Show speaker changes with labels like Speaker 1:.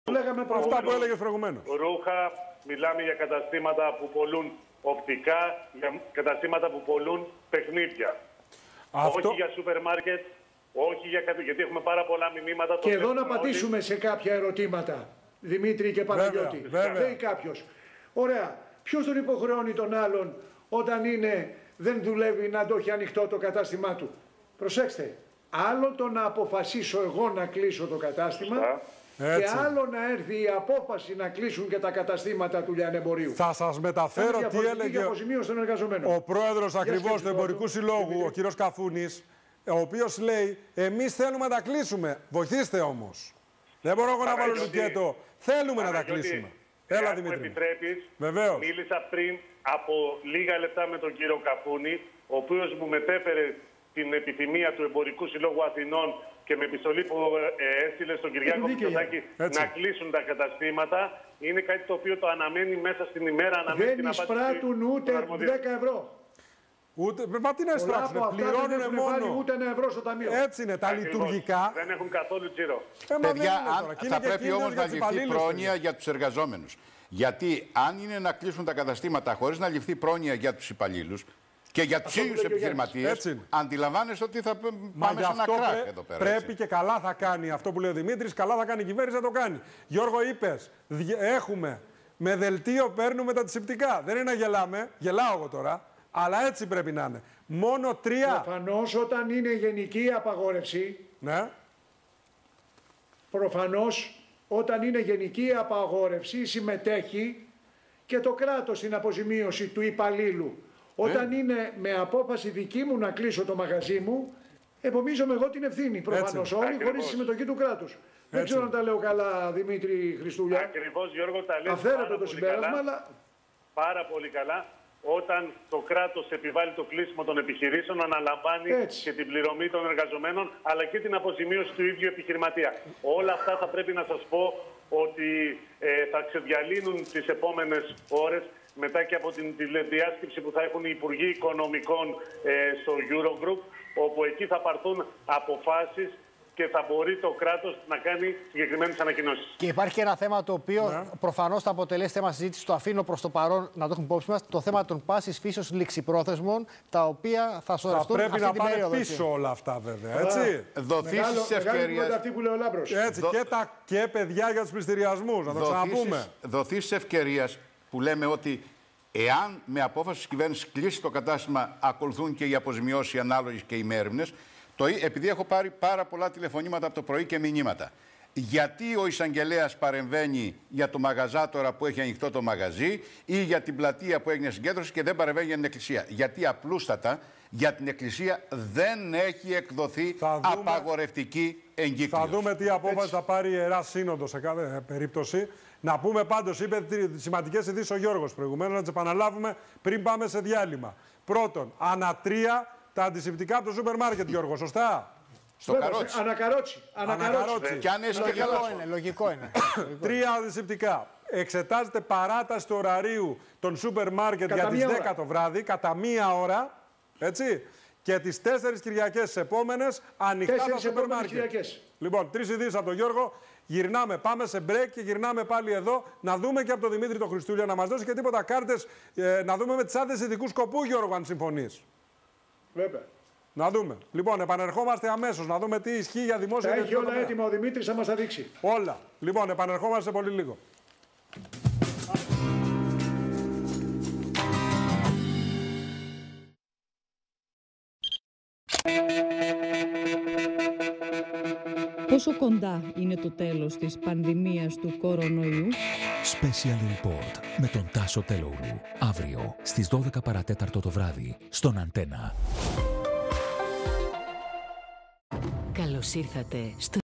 Speaker 1: Λέγαμε
Speaker 2: αυτά που έλεγες προηγουμένως.
Speaker 3: Ρούχα, μιλάμε για καταστήματα που πολλούν οπτικά, για καταστήματα που πολλούν παιχνίδια. Όχι για σούπερ μάρκετ, όχι για κάτι, γιατί έχουμε πάρα πολλά μηνύματα.
Speaker 1: Και εδώ να απαντήσουμε σε κάποια ερωτήματα, Δημήτρη και Παναγιώτη. Λέει κάποιος, ωραία, ποιος τον υποχρεώνει τον άλλον όταν δεν δουλεύει να το έχει ανοιχτό το κατάστημά του? Προσέξτε, άλλο το να αποφασίσω εγώ να κλείσω το κατάστημα, και άλλο να έρθει η απόφαση να κλείσουν και τα καταστήματα του λιανεμπορίου.
Speaker 2: Θα σας μεταφέρω τι έλεγε ο πρόεδρος ακριβώς του Εμπορικού Συλλόγου, ο κύριος Καφούνης, ο οποίος λέει, εμείς θέλουμε να τα κλείσουμε, βοηθήστε όμως. Δεν μπορώ εγώ να βάλω λουκέτο, θέλουμε να τα κλείσουμε. Έλα, Δημήτρη.
Speaker 3: Αν μου επιτρέπεις,
Speaker 2: βεβαίως.
Speaker 3: Μίλησα πριν από λίγα λεπτά με τον κύριο Καφούνη, ο οποίος μου μετέφερε την επιθυμία του Εμπορικού Συλλόγου Αθηνών και με επιστολή που έστειλε στον Κυριάκο Μητσοτάκη να κλείσουν τα καταστήματα. Είναι κάτι το οποίο το αναμένει μέσα στην ημέρα.
Speaker 1: Δεν εισπράττουν ούτε 10 ευρώ.
Speaker 2: Μα τι να εισπράξουν, πληρώνουν μόνο.
Speaker 1: Ούτε 1 ευρώ στο ταμείο.
Speaker 2: Έτσι είναι, τα λειτουργικά.
Speaker 3: Δεν έχουν καθόλου τζίρο.
Speaker 4: Παιδιά, θα πρέπει όμως να ληφθεί πρόνοια για τους εργαζόμενους. Γιατί αν είναι να κλείσουν τα καταστήματα χωρίς να ληφθεί πρόνοια για τους υπαλλήλους και για τους ίδιους επιχειρηματίες, αντιλαμβάνεστε ότι θα πάμε σε ένα κράχ εδώ πέρα.
Speaker 2: Πρέπει και καλά θα κάνει αυτό που λέει ο Δημήτρης, καλά θα κάνει η κυβέρνηση να το κάνει. Γιώργο, είπες, έχουμε με δελτίο παίρνουμε τα αντισηπτικά. Δεν είναι να γελάμε, γελάω εγώ τώρα, αλλά έτσι πρέπει να είναι. Μόνο 3.
Speaker 1: Προφανώς όταν είναι γενική απαγόρευση.
Speaker 2: Ναι.
Speaker 1: Προφανώς όταν είναι γενική απαγόρευση συμμετέχει και το κράτος στην αποζημίωση του υπαλλήλου. Όταν είναι με απόφαση δική μου να κλείσω το μαγαζί μου, επομίζομαι εγώ την ευθύνη. Προφανώς όλοι χωρίς συμμετοχή του κράτους. Δεν ξέρω αν τα λέω καλά, Δημήτρη Χριστούλια.
Speaker 3: Ακριβώς, Γιώργο, τα λέω
Speaker 1: αυθαίρετο το συμπέρασμα, αλλά
Speaker 3: πάρα πολύ καλά. Όταν το κράτος επιβάλλει το κλείσιμο των επιχειρήσεων, αναλαμβάνει και την πληρωμή των εργαζομένων, αλλά και την αποζημίωση του ίδιου επιχειρηματία. Όλα αυτά θα πρέπει να σας πω ότι θα ξεδιαλύνουν τις επόμενες ώρες, μετά και από την τηλεδιάσκεψη που θα έχουν οι Υπουργοί Οικονομικών στο Eurogroup, όπου εκεί θα πάρθουν αποφάσεις και θα μπορεί το κράτος να κάνει συγκεκριμένες ανακοινώσεις.
Speaker 5: Και υπάρχει και ένα θέμα το οποίο προφανώς θα αποτελέσει θέμα συζήτηση, το αφήνω προς το παρόν να το έχουμε υπόψη μας, το θέμα των πάσης φύσεως ληξιπρόθεσμων, τα οποία θα σωρευτούν αυτή την περίοδο.
Speaker 2: Πρέπει να πάνε πίσω όλα αυτά βέβαια, έτσι.
Speaker 4: Δοθήσεις ευκαιρίας.
Speaker 1: Αυτή που λέει ο Λάμπρος.
Speaker 2: Έτσι, και παιδιά για τους πληστηριασμούς, να το ξαναπούμε.
Speaker 4: Δοθήσεις ευκαιρίας που λέμε ότι εάν με απόφαση της κυβέρνησης κλείσει το κατάστημα, ακολουθούν και οι αποζημιώσεις ανάλογες και οι μέρημνες. Επειδή έχω πάρει πάρα πολλά τηλεφωνήματα από το πρωί και μηνύματα. Γιατί ο εισαγγελέας παρεμβαίνει για το μαγαζάτορα που έχει ανοιχτό το μαγαζί ή για την πλατεία που έγινε συγκέντρωση και δεν παρεμβαίνει για την εκκλησία? Γιατί απλούστατα για την εκκλησία δεν έχει εκδοθεί απαγορευτική εγκύκλειος.
Speaker 2: Θα δούμε τι απόφαση θα πάρει η Ιερά Σύνοδος σε κάθε περίπτωση. Να πούμε πάντως, είπε σημαντικές ειδήσεις ο Γιώργος προηγουμένως, να τις επαναλάβουμε πριν πάμε σε διάλειμμα. Πρώτον, ανά 3 τα αντισηπτικά από το σούπερ μάρκετ, Γιώργο, σωστά.
Speaker 4: Στο καρότσι.
Speaker 1: Ανακαρότσι.
Speaker 4: Και αν είσαι και
Speaker 5: λογικό είναι.
Speaker 2: 3 αντισηπτικά. Εξετάζεται παράταση του ωραρίου των σούπερ μάρκετ για τις 10 το βράδυ, κατά 1 ώρα. Έτσι. Και τις 4 Κυριακές επόμενες ανοιχτά τα σούπερ μάρκετ. Λοιπόν, 3 ειδήσεις από τον Γιώργο. Γυρνάμε, πάμε σε break και γυρνάμε πάλι εδώ να δούμε και από τον Δημήτρη τον Χριστούλια να μας δώσει και τίποτα κάρτες να δούμε με τις άδειες ειδικού σκοπού, Γιώργο, αν συμφωνείς.
Speaker 1: Βέβαια.
Speaker 2: Να δούμε. Λοιπόν, επανερχόμαστε αμέσως να δούμε τι ισχύει για δημόσια.
Speaker 1: Έχει όλα έτοιμα ο Δημήτρης, θα μας τα δείξει.
Speaker 2: Όλα. Λοιπόν, επανερχόμαστε σε πολύ λίγο.
Speaker 6: Πόσο κοντά είναι το τέλος της πανδημίας του κορονοϊού?
Speaker 7: Special Report με τον Τάσο Τελόγλου. Αύριο στις 12 παρατέταρτο το βράδυ στον Αντένα.
Speaker 8: Καλώς ήρθατε στο